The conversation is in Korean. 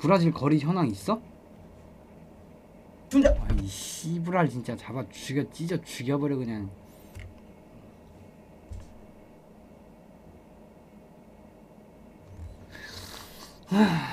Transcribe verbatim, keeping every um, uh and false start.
브라질 거리 현황 있어? 준다. 아이 씨부랄 진짜 잡아 죽여 찢어 죽여버려 그냥. 하...